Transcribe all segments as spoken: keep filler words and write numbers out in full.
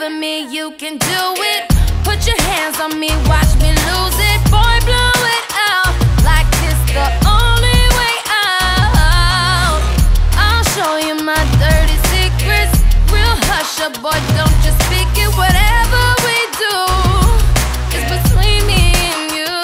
for me, you can do it. Put your hands on me, watch me lose it. Boy, blow it out like it's the only way out. I'll show you my dirty secrets. Real hush up, boy, don't just speak it. Whatever we do is between me and you.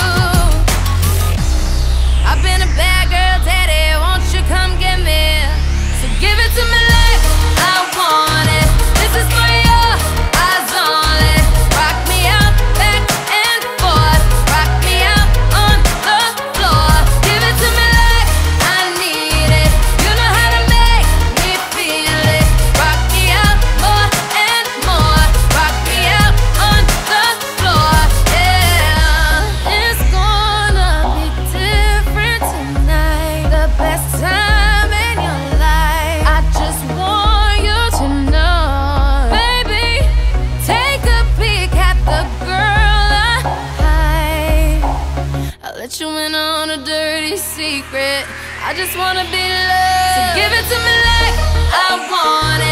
I've been a bad girl, daddy, won't you come get me? So give it to me like I want it. This is for your eyes only. Rock me out, back and forth. Rock me out on the floor. Give it to me like I need it. You know how to make me feel it. Rock me out more and more. Rock me out on the floor, yeah. It's gonna be different tonight. The best time in your life. I just want you to know, baby, take a peek at the girl I hide. I'll let you in on a dirty secret. I just wanna be loved. So give it to me like I want it.